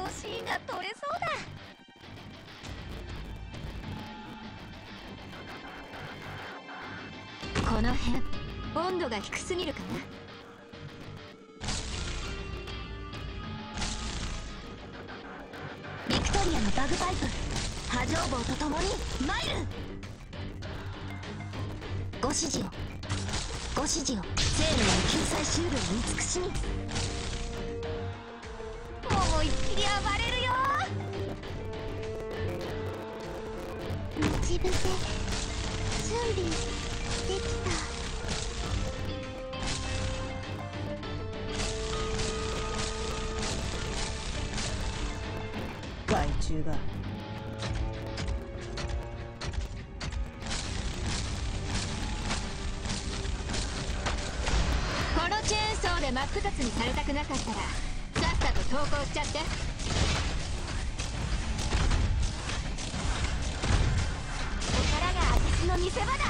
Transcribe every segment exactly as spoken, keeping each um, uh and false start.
しいが取れそうだ。この辺温度が低すぎるかな。ビクトリアのバグパイプ波状棒とともに参る。ご指示をご指示を生命の救済シュールを慈しみ。思いっきり暴れるよ。待ち伏せ準備できた。 害虫がこのチェーンソーで真っ二つにされたくなかったらさっさと投降しちゃって。ここからが私の見せ場だ。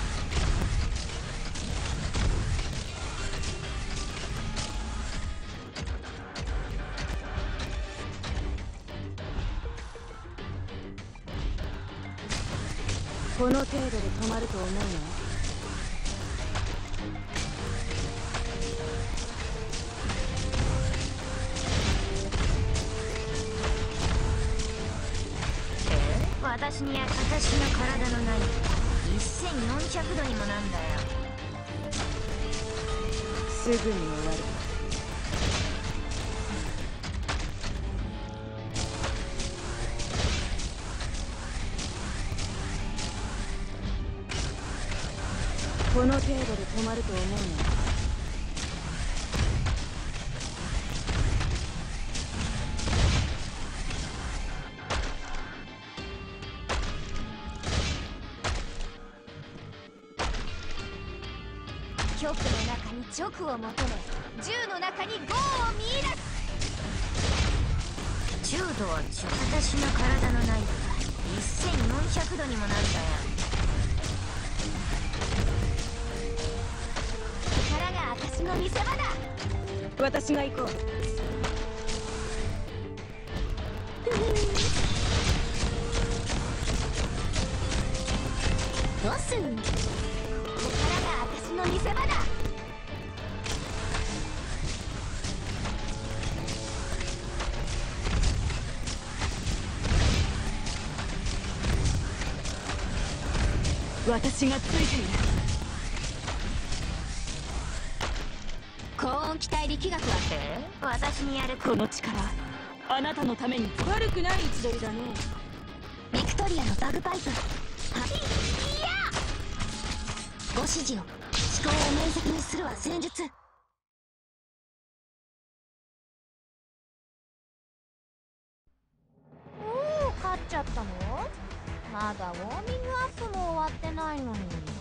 この程度で止まると思うの？ 私には私の体のないせんよんひゃくどにもなんだよ。 すぐに終わる。この程度で止まると思うの？ 極の中に直を求め、銃の中にゴーを見出す。柔度は私の体の内部せんよんひゃくどにもなんだよ。ここからが私の見せ場だ。 私が行こう。 どうすんの？ここからが私の見せ場だ。 私がついている。 高温気体力学は私にやる。 この力あなたのために。悪くない位置取りだね。 ビクトリアのバグパイプ。はい、いやご指示を思考を面積にするは戦術。おお、勝っちゃったの？まだウォーミングアップも終わってないのに。